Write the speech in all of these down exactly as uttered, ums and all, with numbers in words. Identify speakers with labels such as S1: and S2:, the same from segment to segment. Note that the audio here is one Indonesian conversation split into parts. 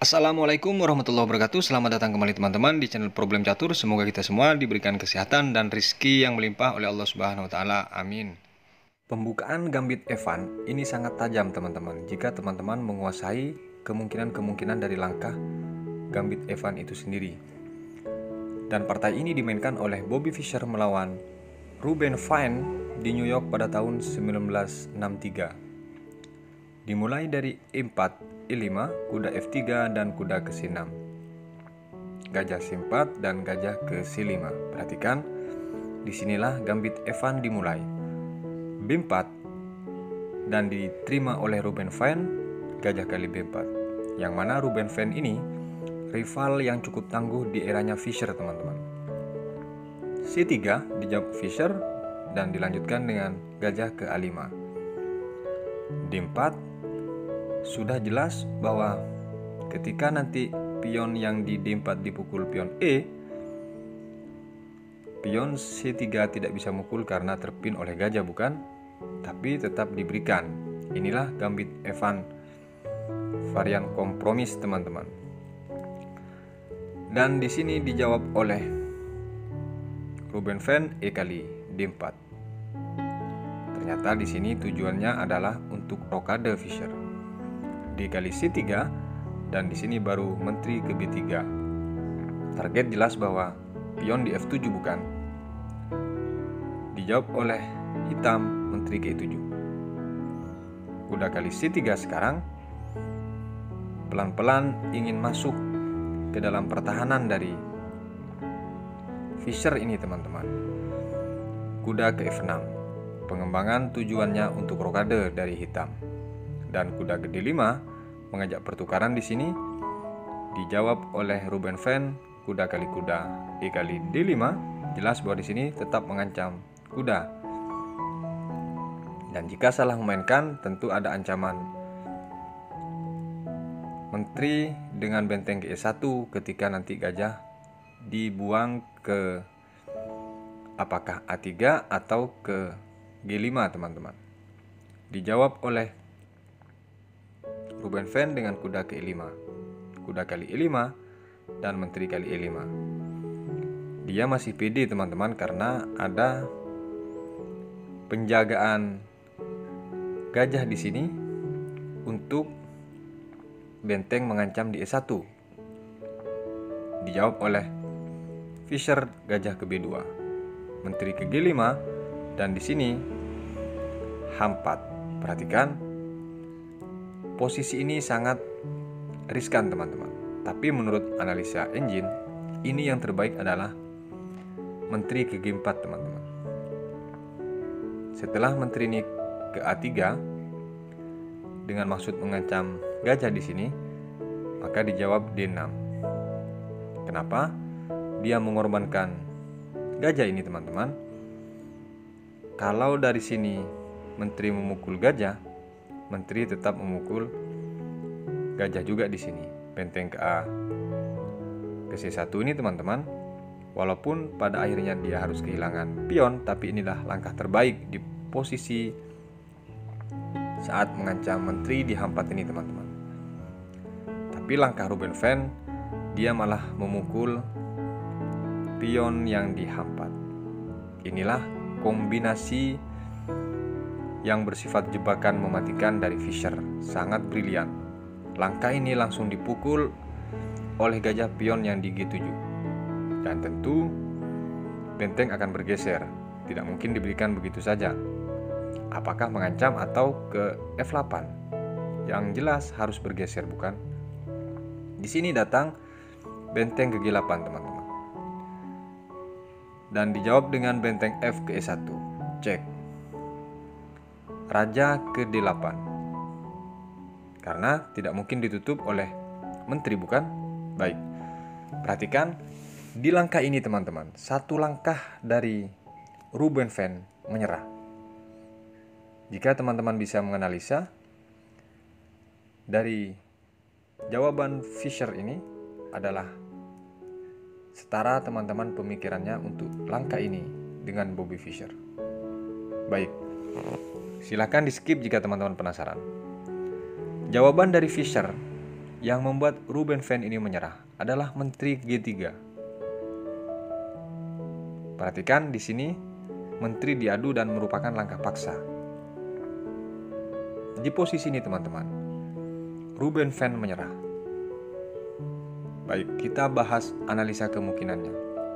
S1: Assalamualaikum warahmatullahi wabarakatuh. Selamat datang kembali teman-teman di channel Problem Catur. Semoga kita semua diberikan kesehatan dan rizki yang melimpah oleh Allah Subhanahu wa taala. Amin. Pembukaan gambit Evan ini sangat tajam teman-teman. Jika teman-teman menguasai kemungkinan-kemungkinan dari langkah gambit Evan itu sendiri. Dan partai ini dimainkan oleh Bobby Fischer melawan Ruben Fine di New York pada tahun seribu sembilan ratus enam puluh tiga. Dimulai dari E empat, E lima, kuda F tiga, dan kuda ke C enam. Gajah C empat dan gajah ke C lima. Perhatikan, disinilah gambit Evan dimulai. B empat dan diterima oleh Ruben Fine, gajah kali B empat. Yang mana Ruben Fine ini rival yang cukup tangguh di eranya Fischer teman-teman. C tiga dijawab Fischer dan dilanjutkan dengan gajah ke A lima. D empat sudah jelas bahwa ketika nanti pion yang di D empat dipukul pion E, pion C tiga tidak bisa mukul karena terpin oleh gajah bukan? Tapi tetap diberikan. Inilah gambit Evan varian kompromis teman-teman. Dan di sini dijawab oleh Ruben Fine E kali D empat. Ternyata di sini tujuannya adalah untuk rokade Fischer. D kali C tiga dan di sini baru menteri ke B tiga. Target jelas bahwa pion di F tujuh bukan? Dijawab oleh hitam menteri ke E tujuh. Kuda kali C tiga sekarang pelan-pelan ingin masuk ke dalam pertahanan dari Fischer ini teman-teman. Kuda ke F enam. Pengembangan tujuannya untuk rokade dari hitam. Dan kuda ke D lima mengajak pertukaran di sini dijawab oleh Ruben Fine kuda kali kuda E kali D lima. Jelas bahwa di sini tetap mengancam kuda. Dan jika salah memainkan tentu ada ancaman menteri dengan benteng ke E satu ketika nanti gajah dibuang ke apakah A tiga atau ke G lima teman-teman. Dijawab oleh Ruben Fine dengan kuda ke E lima. Kuda kali E lima dan menteri kali E lima. Dia masih pede teman-teman karena ada penjagaan gajah di sini untuk benteng mengancam di E satu. Dijawab oleh Fischer gajah ke B dua. Menteri ke G lima dan di sini H empat. Perhatikan, posisi ini sangat riskan teman-teman. Tapi menurut analisa engine, ini yang terbaik adalah menteri ke G empat teman-teman. Setelah menteri ini ke A tiga dengan maksud mengancam gajah di sini, maka dijawab D enam. Kenapa? Dia mengorbankan gajah ini teman-teman. Kalau dari sini menteri memukul gajah, menteri tetap memukul gajah juga di sini. Benteng ke A ke C satu ini teman-teman, walaupun pada akhirnya dia harus kehilangan pion, tapi inilah langkah terbaik di posisi saat mengancam menteri di H empat ini teman-teman. Tapi langkah Ruben Fine, dia malah memukul pion yang di H empat. Inilah kombinasi yang bersifat jebakan mematikan dari Fischer. Sangat brilian. Langkah ini langsung dipukul oleh gajah pion yang di G tujuh. Dan tentu benteng akan bergeser. Tidak mungkin diberikan begitu saja. Apakah mengancam atau ke F delapan? Yang jelas harus bergeser bukan? Di sini datang benteng ke G delapan teman-teman. Dan dijawab dengan benteng F ke E satu. Cek. Raja ke D delapan. Karena tidak mungkin ditutup oleh menteri bukan? Baik. Perhatikan di langkah ini teman-teman. Satu langkah dari Ruben Fine menyerah. Jika teman-teman bisa menganalisa dari jawaban Fischer ini adalah setara teman-teman pemikirannya untuk langkah ini dengan Bobby Fischer. Baik. Silakan di skip jika teman-teman penasaran. Jawaban dari Fischer yang membuat Ruben Van ini menyerah adalah Menteri G tiga. Perhatikan di sini, menteri diadu dan merupakan langkah paksa. Di posisi ini teman-teman, Ruben Van menyerah. Baik, kita bahas analisa kemungkinannya.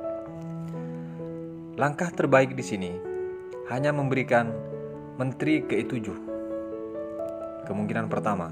S1: Langkah terbaik di sini hanya memberikan menteri ke tujuh. Kemungkinan pertama,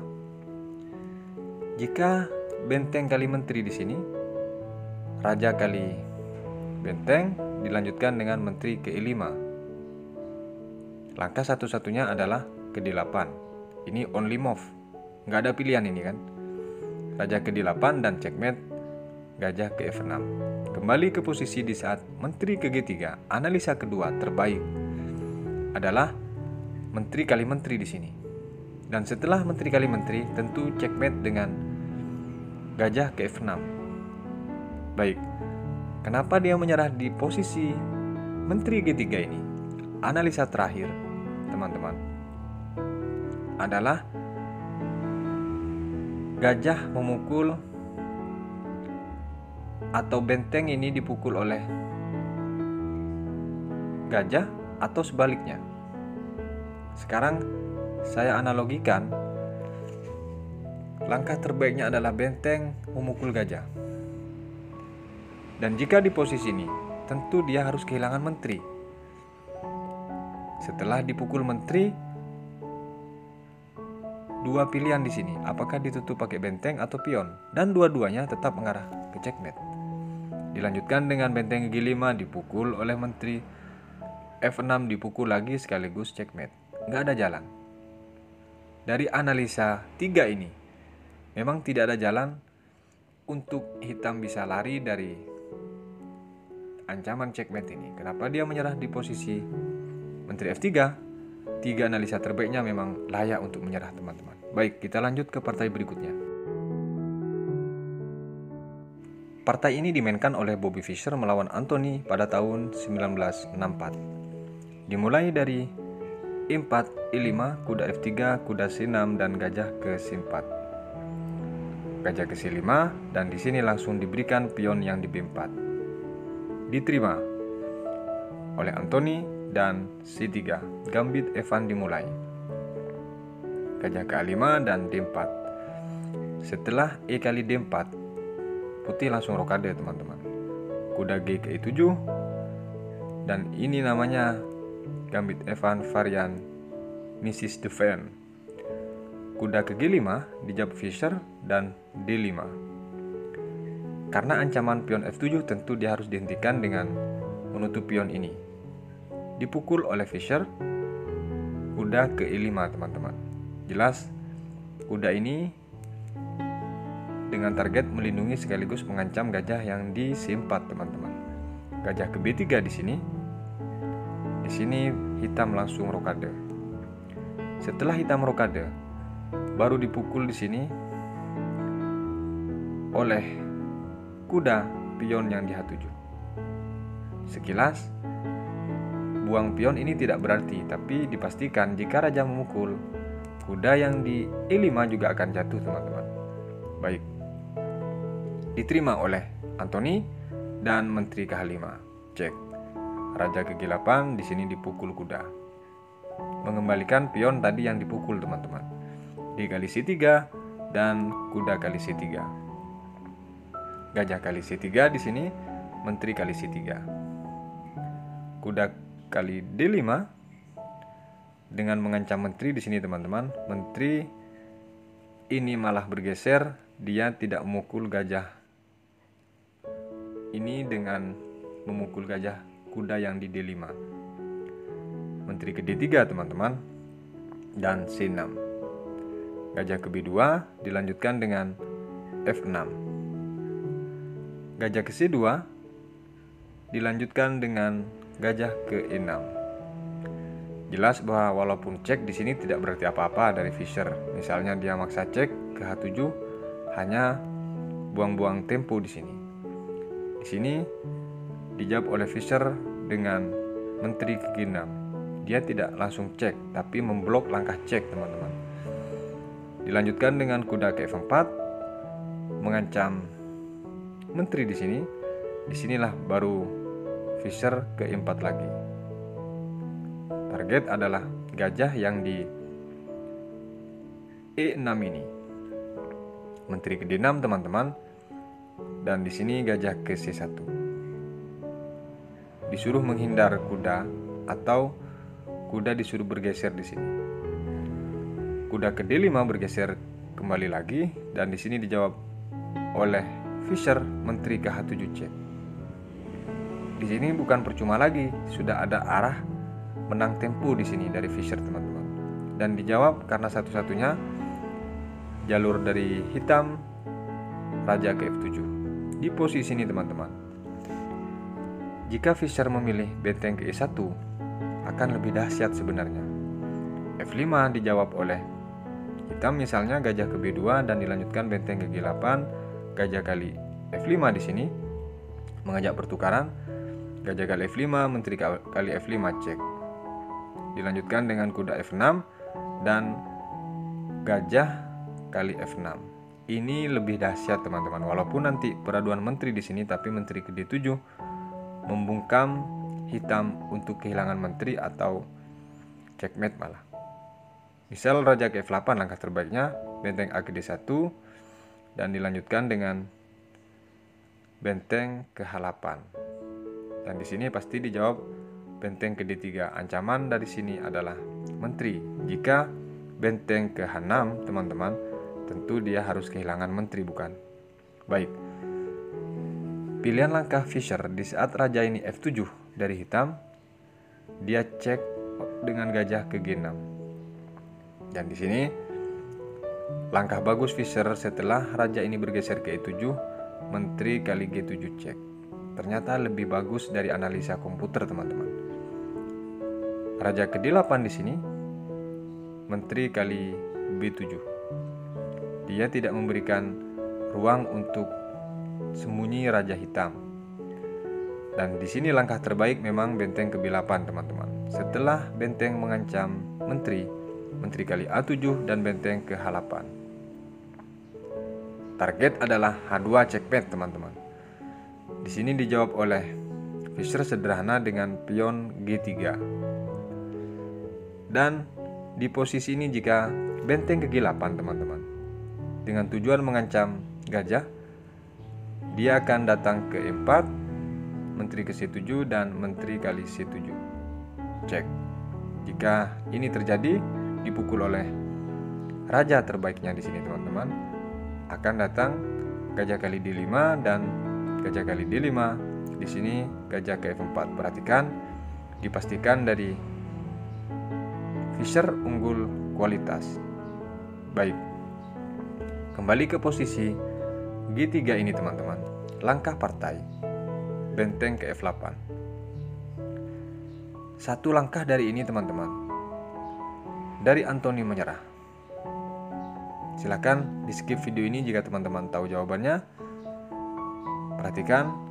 S1: jika benteng kali menteri di sini, raja kali benteng dilanjutkan dengan menteri ke lima. Langkah satu-satunya adalah ke delapan. Ini only move, nggak ada pilihan ini kan. Raja ke delapan dan checkmate gajah ke F enam. Kembali ke posisi di saat menteri ke G tiga. Analisa kedua terbaik adalah menteri kali menteri di sini. Dan setelah menteri kali menteri, tentu checkmate dengan gajah ke F enam. Baik, kenapa dia menyerah di posisi menteri G tiga ini? Analisa terakhir, teman-teman, adalah gajah memukul atau benteng ini dipukul oleh gajah atau sebaliknya. Sekarang saya analogikan, langkah terbaiknya adalah benteng memukul gajah. Dan jika di posisi ini, tentu dia harus kehilangan menteri. Setelah dipukul menteri, dua pilihan di sini, apakah ditutup pakai benteng atau pion, dan dua-duanya tetap mengarah ke checkmate. Dilanjutkan dengan benteng G lima dipukul oleh menteri, F enam dipukul lagi sekaligus checkmate. Nggak ada jalan. Dari analisa tiga ini, memang tidak ada jalan untuk hitam bisa lari dari ancaman checkmate ini. Kenapa dia menyerah di posisi menteri F tiga? Tiga analisa terbaiknya memang layak untuk menyerah, teman-teman. Baik, kita lanjut ke partai berikutnya. Partai ini dimainkan oleh Bobby Fischer melawan Anthony pada tahun sembilan belas enam puluh empat. Dimulai dari E empat, E lima, kuda F tiga, kuda C enam, dan gajah ke C empat. Gajah ke C lima, dan di sini langsung diberikan pion yang di B empat. Diterima oleh Anthony dan C tiga. Gambit Evan dimulai. Gajah ke A lima dan D empat. Setelah E kali D empat, putih langsung rokade, teman-teman. Kuda G ke E tujuh, dan ini namanya Gambit Evan varian Missus Devane. Kuda ke G lima dijawab Fischer dan D lima. Karena ancaman pion F tujuh, tentu dia harus dihentikan dengan menutup pion ini. Dipukul oleh Fischer, kuda ke E lima, teman-teman. Jelas kuda ini dengan target melindungi sekaligus mengancam gajah yang di C empat, teman-teman. Gajah ke B tiga di sini. Di sini hitam langsung rokade. Setelah hitam rokade, baru dipukul di sini oleh kuda pion yang di H tujuh. Sekilas, buang pion ini tidak berarti, tapi dipastikan jika raja memukul, kuda yang di E lima juga akan jatuh, teman-teman. Baik, diterima oleh Anthony dan menteri ke H lima. Cek. Raja ke G delapan di sini dipukul kuda. Mengembalikan pion tadi yang dipukul, teman-teman. D kali C tiga dan kuda kali C tiga. Gajah kali C tiga di sini, menteri kali C tiga. Kuda kali D lima dengan mengancam menteri di sini, teman-teman. Menteri ini malah bergeser, dia tidak memukul gajah ini dengan memukul gajah kuda yang di D lima. Menteri ke D tiga, teman-teman, dan C enam. Gajah ke B dua dilanjutkan dengan F enam. Gajah ke C dua dilanjutkan dengan gajah ke E enam. Jelas bahwa walaupun cek di sini tidak berarti apa-apa dari Fischer. Misalnya dia maksa cek ke H tujuh, hanya buang-buang tempo di sini. Di sini dijawab oleh Fischer dengan menteri ke G enam. Dia tidak langsung cek, tapi memblok langkah cek, teman-teman. Dilanjutkan dengan kuda ke F empat mengancam menteri di sini, disinilah baru Fisher keempat lagi. Target adalah gajah yang di E enam ini. Menteri ke D enam teman-teman. Dan di sini gajah ke C satu. Disuruh menghindar kuda atau kuda disuruh bergeser di sini. Kuda ke D lima bergeser kembali lagi dan di sini dijawab oleh Fisher menteri ke H tujuh cek. Di sini bukan percuma lagi, sudah ada arah menang tempo di sini dari Fisher teman-teman. Dan dijawab karena satu-satunya jalur dari hitam raja ke F tujuh. Di posisi ini teman-teman, jika Fisher memilih benteng ke E satu akan lebih dahsyat sebenarnya. F lima dijawab oleh hitam, misalnya gajah ke B dua dan dilanjutkan benteng ke G delapan, gajah kali F lima di sini mengajak pertukaran, gajah kali F lima, menteri kali F lima cek. Dilanjutkan dengan kuda F enam dan gajah kali F enam. Ini lebih dahsyat teman-teman. Walaupun nanti peraduan menteri di sini, tapi menteri ke D tujuh membungkam hitam untuk kehilangan menteri atau checkmate malah. Misal raja ke F delapan, langkah terbaiknya benteng A ke D satu dan dilanjutkan dengan benteng ke H delapan. Dan di sini pasti dijawab benteng ke D tiga. Ancaman dari sini adalah menteri. Jika benteng ke H enam teman-teman, tentu dia harus kehilangan menteri, bukan? Baik. Pilihan langkah Fisher di saat raja ini F tujuh dari hitam, dia cek dengan gajah ke G enam. Dan di sini langkah bagus Fisher setelah raja ini bergeser ke E tujuh, menteri kali G tujuh cek. Ternyata lebih bagus dari analisa komputer, teman-teman. Raja ke D delapan di sini, menteri kali B tujuh. Dia tidak memberikan ruang untuk sembunyi raja hitam. Dan di sini langkah terbaik memang benteng ke B delapan, teman-teman. Setelah benteng mengancam menteri, menteri kali A tujuh dan benteng ke H delapan. Target adalah H dua checkmate, teman-teman. Di sini dijawab oleh Fisher sederhana dengan pion G tiga. Dan di posisi ini jika benteng ke G delapan, teman-teman, dengan tujuan mengancam gajah, dia akan datang ke E empat, menteri ke C tujuh dan menteri kali C tujuh. Cek. Jika ini terjadi, dipukul oleh raja terbaiknya di sini, teman-teman, akan datang gajah kali D lima dan gajah kali D lima. Di sini gajah ke F empat. Perhatikan, dipastikan dari Fisher unggul kualitas. Baik. Kembali ke posisi G tiga ini, teman-teman. Langkah partai benteng ke F delapan. Satu langkah dari ini, teman-teman, dari Anthony menyerah. Silakan di skip video ini jika teman-teman tahu jawabannya. Perhatikan,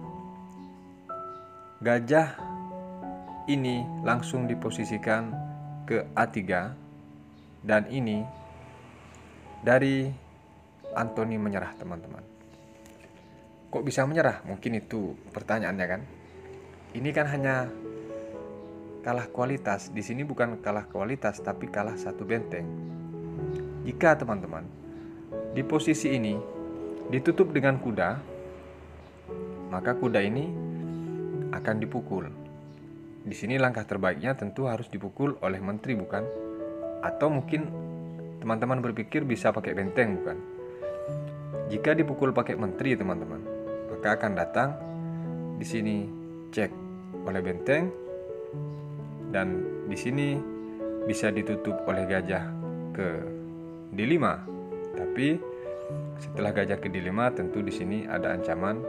S1: gajah ini langsung diposisikan ke A tiga dan ini dari Anthony menyerah, teman-teman. Kok bisa menyerah? Mungkin itu pertanyaannya kan. Ini kan hanya kalah kualitas. Di sini bukan kalah kualitas tapi kalah satu benteng. Jika teman-teman di posisi ini ditutup dengan kuda, maka kuda ini akan dipukul. Di sini langkah terbaiknya tentu harus dipukul oleh menteri, bukan? Atau mungkin teman-teman berpikir bisa pakai benteng, bukan? Jika dipukul pakai menteri, teman-teman, maka akan datang di sini cek oleh benteng dan di sini bisa ditutup oleh gajah ke D lima. Tapi setelah gajah ke D lima tentu di sini ada ancaman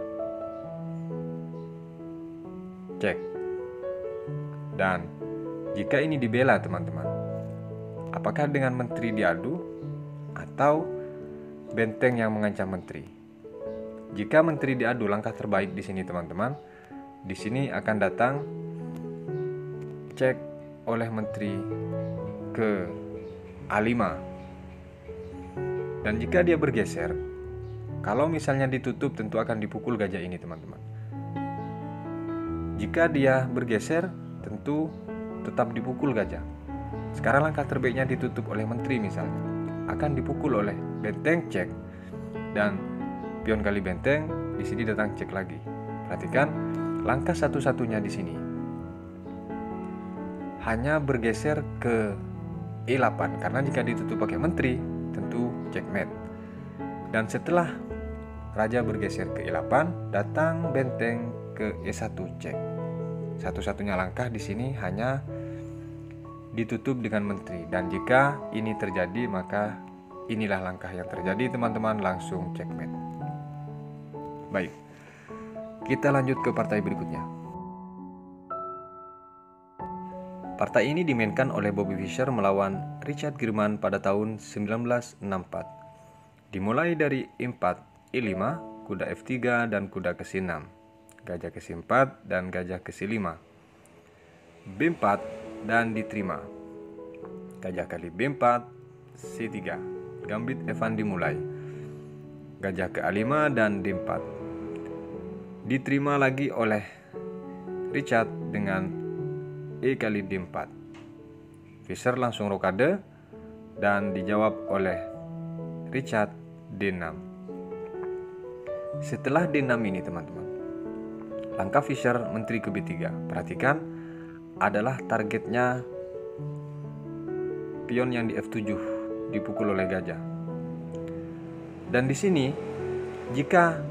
S1: cek. Dan jika ini dibela, teman-teman, apakah dengan menteri diadu atau benteng yang mengancam menteri? Jika menteri diadu, langkah terbaik di sini, teman-teman, di sini akan datang cek oleh menteri ke A lima. Dan jika dia bergeser, Kalau misalnya ditutup, tentu akan dipukul gajah ini, teman-teman. Jika dia bergeser, tentu tetap dipukul gajah. Sekarang langkah terbaiknya ditutup oleh menteri misalnya, akan dipukul oleh benteng cek, dan pion kali benteng di sini datang cek lagi. Perhatikan langkah satu-satunya di sini hanya bergeser ke E delapan, karena jika ditutup pakai menteri tentu checkmate. Dan setelah raja bergeser ke E delapan, datang benteng ke E satu cek. Satu-satunya langkah di sini hanya ditutup dengan menteri, dan jika ini terjadi maka inilah langkah yang terjadi, teman-teman, langsung checkmate. Baik, kita lanjut ke partai berikutnya. Partai ini dimainkan oleh Bobby Fischer melawan Richard Girman pada tahun seribu sembilan ratus enam puluh empat. Dimulai dari E empat, E lima, kuda F tiga dan kuda ke C enam, gajah ke C empat dan gajah ke C lima, B empat dan diterima. Gajah kali B empat, C tiga, gambit Evan dimulai, gajah ke A lima dan D empat. Diterima lagi oleh Richard dengan E kali D empat. Fischer langsung rokade dan dijawab oleh Richard D enam. Setelah D enam ini, teman-teman, langkah Fischer menteri ke B tiga. Perhatikan, adalah targetnya pion yang di F tujuh dipukul oleh gajah. Dan di sini jika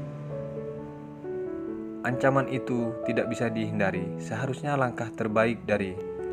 S1: ancaman itu tidak bisa dihindari, seharusnya langkah terbaik dari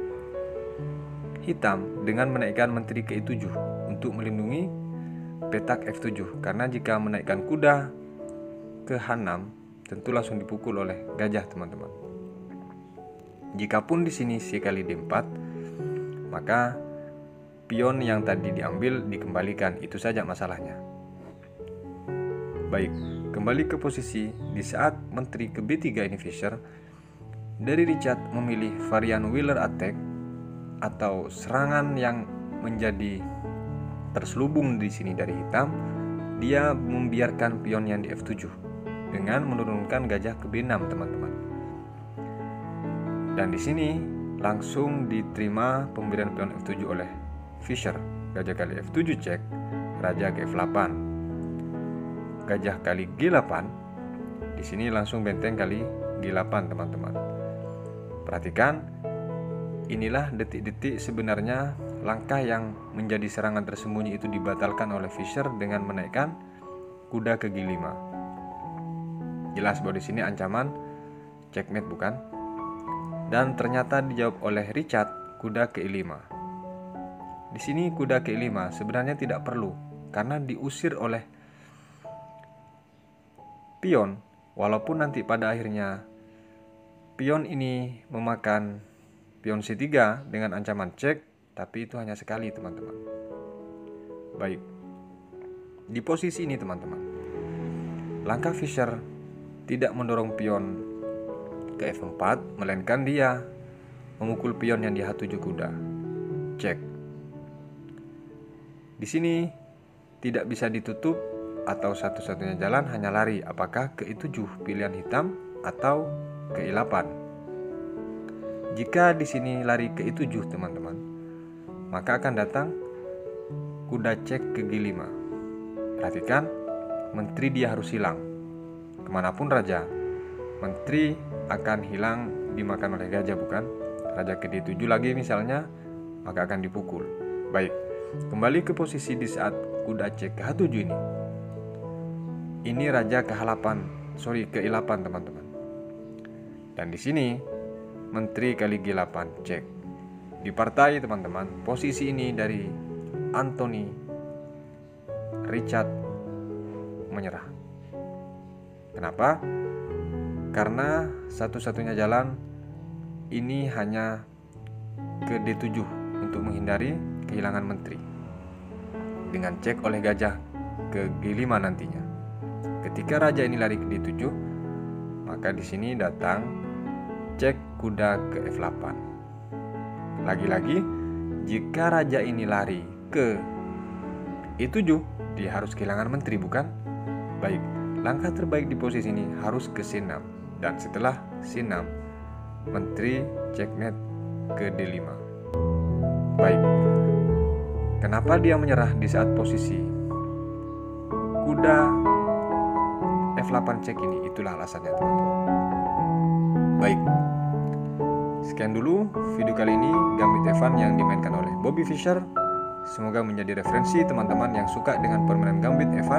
S1: hitam dengan menaikkan menteri ke E tujuh untuk melindungi petak F tujuh, karena jika menaikkan kuda ke H enam tentu langsung dipukul oleh gajah, teman-teman. Jikapun di sini C kali D empat, maka pion yang tadi diambil dikembalikan, itu saja masalahnya. Baik, kembali ke posisi. Di saat menteri ke B tiga ini Fischer, dari Richard memilih varian Wheeler attack atau serangan yang menjadi terselubung di sini dari hitam. Dia membiarkan pion yang di F tujuh dengan menurunkan gajah ke B enam, teman-teman. Dan di sini langsung diterima pemberian pion F tujuh oleh Fischer. Gajah kali F tujuh cek, raja ke F delapan, gajah kali G delapan. Di sini langsung benteng kali G delapan, teman-teman. Perhatikan, inilah detik-detik sebenarnya langkah yang menjadi serangan tersembunyi itu dibatalkan oleh Fischer dengan menaikkan kuda ke G lima. Jelas bahwa di sini ancaman checkmate, bukan? Dan ternyata dijawab oleh Richard, kuda ke E lima. Di sini kuda ke E lima sebenarnya tidak perlu karena diusir oleh pion, walaupun nanti pada akhirnya pion ini memakan pion C tiga dengan ancaman cek, tapi itu hanya sekali, teman-teman. Baik, di posisi ini, teman-teman, langkah Fischer tidak mendorong pion ke F empat, melainkan dia memukul pion yang di H tujuh kuda. Cek. Di sini tidak bisa ditutup atau satu-satunya jalan hanya lari, apakah ke E tujuh pilihan hitam atau ke E delapan. Jika di sini lari ke E tujuh, teman-teman, maka akan datang kuda cek ke G lima. Perhatikan, menteri dia harus hilang. Kemanapun raja, menteri akan hilang dimakan oleh gajah, bukan? Raja ke D tujuh lagi misalnya, maka akan dipukul. Baik, kembali ke posisi di saat kuda cek ke H tujuh ini. Ini raja ke H delapan, sorry ke E delapan, teman-teman. Dan di sini menteri kali G delapan cek. Di partai, teman-teman, posisi ini dari Anthony, Richard menyerah. Kenapa? Karena satu-satunya jalan ini hanya ke D tujuh untuk menghindari kehilangan menteri dengan cek oleh gajah ke G lima nantinya. Ketika raja ini lari ke D tujuh, maka di sini datang cek kuda ke F delapan. Lagi-lagi, jika raja ini lari ke E tujuh, dia harus kehilangan menteri, bukan? Baik, langkah terbaik di posisi ini harus ke C enam. Dan setelah C enam, menteri checkmate ke D lima. Baik, kenapa dia menyerah di saat posisi kuda F delapan cek ini? Itulah alasannya, teman-teman. Baik, sekian dulu video kali ini gambit Evan yang dimainkan oleh Bobby Fischer. Semoga menjadi referensi teman-teman yang suka dengan permainan gambit Evan.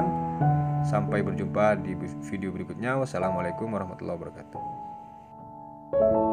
S1: Sampai berjumpa di video berikutnya. Wassalamualaikum warahmatullahi wabarakatuh.